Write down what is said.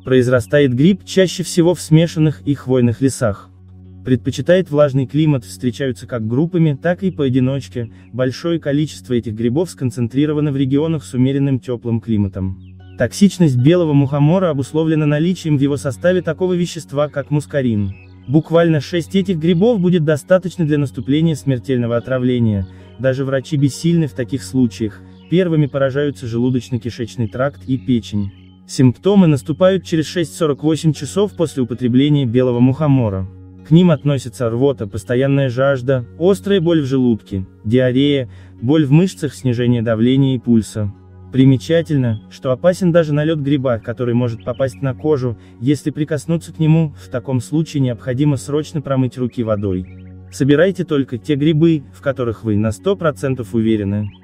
Произрастает гриб чаще всего в смешанных и хвойных лесах. Предпочитает влажный климат, встречаются как группами, так и поодиночке, большое количество этих грибов сконцентрировано в регионах с умеренным теплым климатом. Токсичность белого мухомора обусловлена наличием в его составе такого вещества, как мускарин. Буквально 6 этих грибов будет достаточно для наступления смертельного отравления, даже врачи бессильны в таких случаях, первыми поражаются желудочно-кишечный тракт и печень. Симптомы наступают через 6-48 часов после употребления белого мухомора. К ним относятся рвота, постоянная жажда, острая боль в желудке, диарея, боль в мышцах, снижение давления и пульса. Примечательно, что опасен даже налет гриба, который может попасть на кожу, если прикоснуться к нему, в таком случае необходимо срочно промыть руки водой. Собирайте только те грибы, в которых вы на 100% уверены.